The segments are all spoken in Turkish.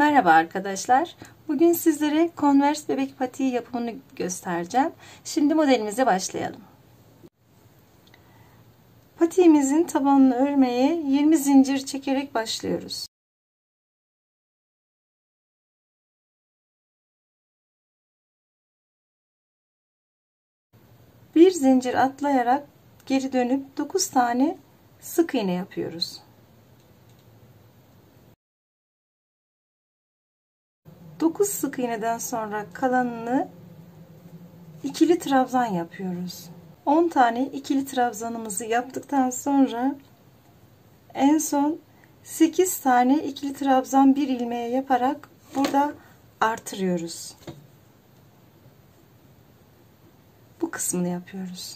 Merhaba arkadaşlar. Bugün sizlere Converse bebek patiği yapımını göstereceğim. Şimdi modelimize başlayalım. Patiğimizin tabanını örmeye 20 zincir çekerek başlıyoruz. Bir zincir atlayarak geri dönüp 9 tane sık iğne yapıyoruz. 9 sık iğneden sonra kalanını ikili trabzan yapıyoruz. 10 tane ikili trabzanımızı yaptıktan sonra en son 8 tane ikili trabzan bir ilmeğe yaparak burada artırıyoruz. Bu kısmını yapıyoruz.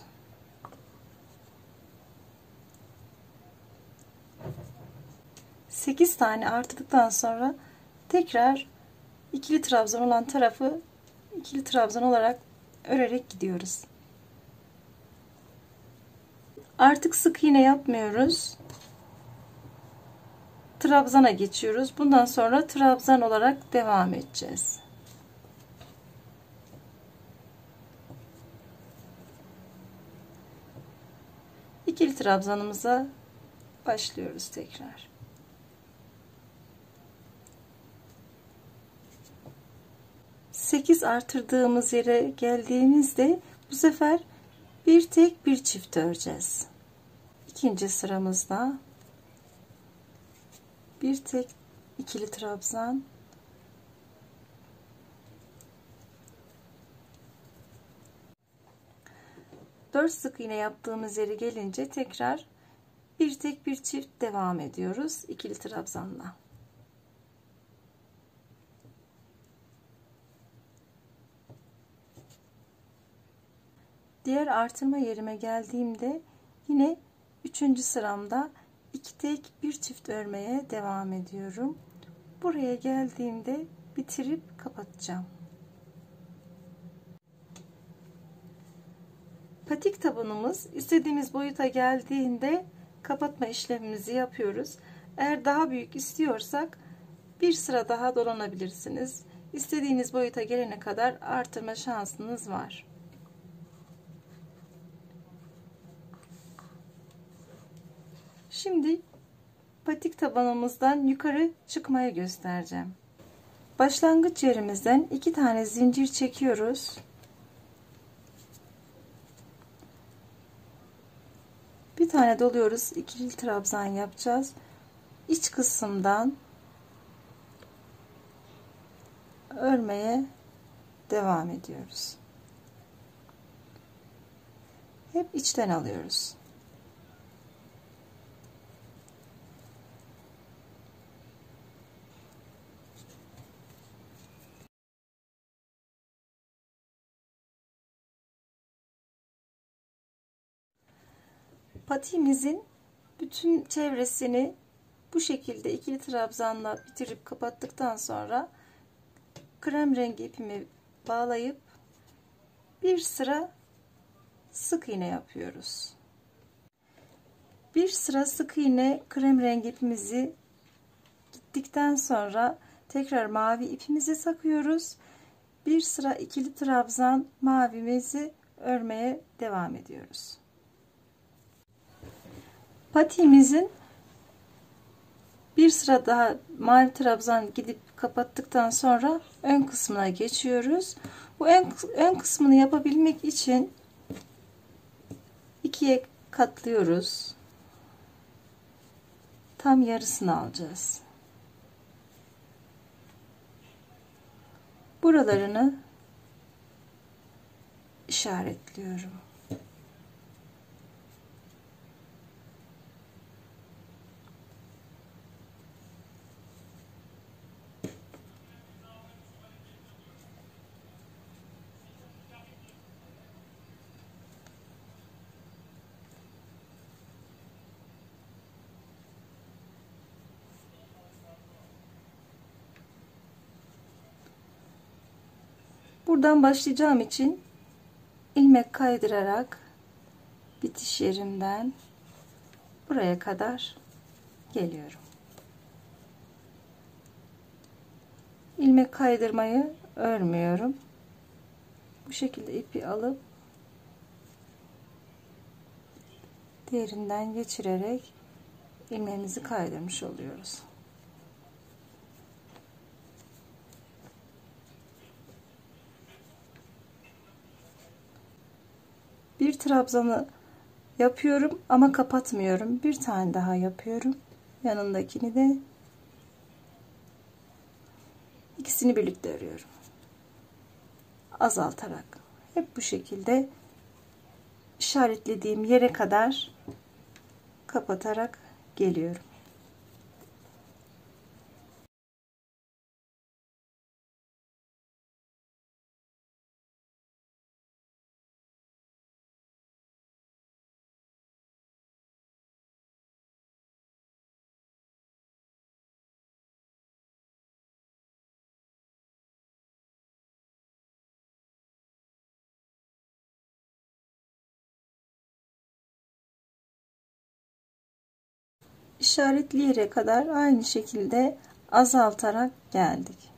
Sekiz tane artırdıktan sonra tekrar ikili trabzan olan tarafı ikili trabzan olarak örerek gidiyoruz. Artık sık iğne yapmıyoruz. Trabzana geçiyoruz. Bundan sonra trabzan olarak devam edeceğiz. İkili trabzanımıza başlıyoruz tekrar. Sekiz artırdığımız yere geldiğimizde bu sefer bir tek bir çift öreceğiz. İkinci sıramızda bir tek ikili trabzan, dört sık iğne yaptığımız yere gelince tekrar bir tek bir çift devam ediyoruz ikili trabzanla. Diğer artırma yerime geldiğimde yine 3. sıramda iki tek bir çift örmeye devam ediyorum. Buraya geldiğimde bitirip kapatacağım. Patik tabanımız istediğimiz boyuta geldiğinde kapatma işlemimizi yapıyoruz. Eğer daha büyük istiyorsak bir sıra daha dolanabilirsiniz. İstediğiniz boyuta gelene kadar artırma şansınız var. Şimdi patik tabanımızdan yukarı çıkmayı göstereceğim. Başlangıç yerimizden 2 tane zincir çekiyoruz. Bir tane doluyoruz. İkili trabzan yapacağız. İç kısımdan örmeye devam ediyoruz. Hep içten alıyoruz. Patiğimizin bütün çevresini bu şekilde ikili trabzanla bitirip kapattıktan sonra krem rengi ipimi bağlayıp bir sıra sık iğne yapıyoruz. Bir sıra sık iğne krem rengi ipimizi gittikten sonra tekrar mavi ipimizi takıyoruz. Bir sıra ikili trabzan mavimizi örmeye devam ediyoruz. Patiğimizin bir sıra daha mavi trabzan gidip kapattıktan sonra ön kısmına geçiyoruz. Bu ön kısmını yapabilmek için ikiye katlıyoruz. Tam yarısını alacağız. Buralarını işaretliyorum. Buradan başlayacağım için ilmek kaydırarak bitiş yerimden buraya kadar geliyorum. ilmek kaydırmayı örmüyorum. Bu şekilde ipi alıp diğerinden geçirerek ilmeğimizi kaydırmış oluyoruz. Bir trabzanı yapıyorum ama kapatmıyorum. Bir tane daha yapıyorum. Yanındakini de, ikisini birlikte örüyorum. Azaltarak. Hep bu şekilde işaretlediğim yere kadar kapatarak geliyorum. İşaretli yere kadar aynı şekilde azaltarak geldik.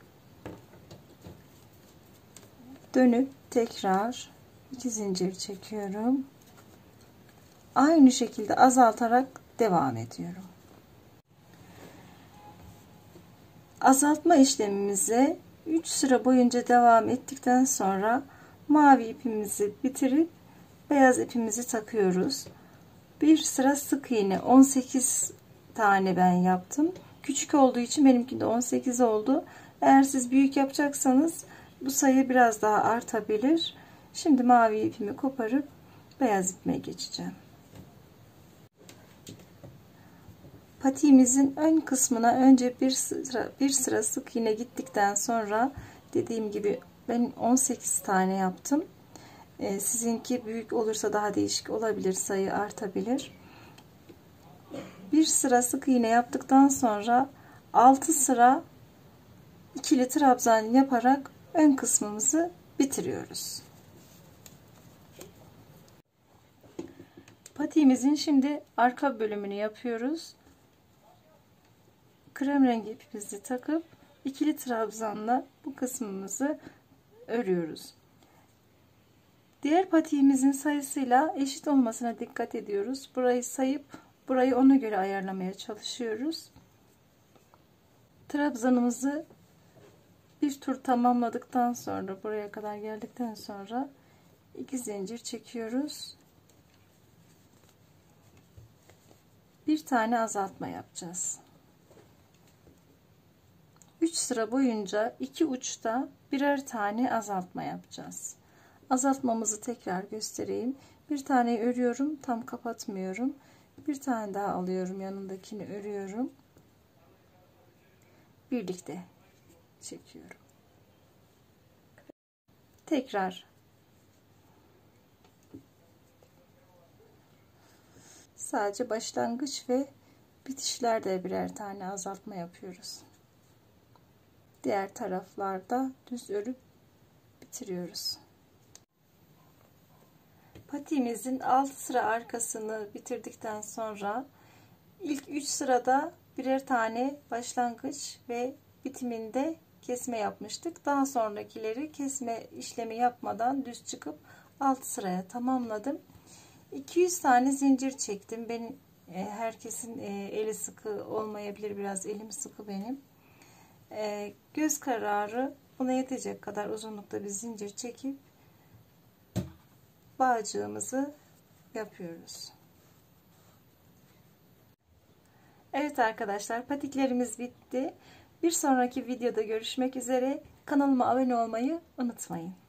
Dönüp tekrar 2 zincir çekiyorum. Aynı şekilde azaltarak devam ediyorum. Azaltma işlemimize 3 sıra boyunca devam ettikten sonra mavi ipimizi bitirip beyaz ipimizi takıyoruz. Bir sıra sık iğne, 18 tane ben yaptım. Küçük olduğu için benimki de 18 oldu. Eğer siz büyük yapacaksanız bu sayı biraz daha artabilir. Şimdi mavi ipimi koparıp beyaz ipime geçeceğim. Patiğimizin ön kısmına önce bir sıra sık iğne gittikten sonra, dediğim gibi ben 18 tane yaptım. Sizinki büyük olursa daha değişik olabilir, sayı artabilir. Bir sıra sık iğne yaptıktan sonra 6 sıra ikili trabzan yaparak ön kısmımızı bitiriyoruz. Patiğimizin şimdi arka bölümünü yapıyoruz. Krem rengi ipimizi takıp ikili trabzanla bu kısmımızı örüyoruz. Diğer patiğimizin sayısıyla eşit olmasına dikkat ediyoruz. Burayı sayıp burayı ona göre ayarlamaya çalışıyoruz. Trabzanımızı bir tur tamamladıktan sonra, buraya kadar geldikten sonra 2 zincir çekiyoruz. Bir tane azaltma yapacağız. 3 sıra boyunca iki uçta birer tane azaltma yapacağız. Azaltmamızı tekrar göstereyim. Bir tane örüyorum, tam kapatmıyorum. Bir tane daha alıyorum, yanındakini örüyorum. Birlikte çekiyorum. Tekrar sadece başlangıç ve bitişlerde birer tane azaltma yapıyoruz. Diğer taraflarda düz örüp bitiriyoruz. Patiğimizin 6 sıra arkasını bitirdikten sonra ilk 3 sırada birer tane başlangıç ve bitiminde kesme yapmıştık. Daha sonrakileri kesme işlemi yapmadan düz çıkıp 6 sıraya tamamladım. 200 tane zincir çektim. Ben herkesin eli sıkı olmayabilir, biraz elim sıkı benim. Göz kararı buna yetecek kadar uzunlukta bir zincir çekip bağcığımızı yapıyoruz. Evet arkadaşlar, patiklerimiz bitti. Bir sonraki videoda görüşmek üzere. Kanalıma abone olmayı unutmayın.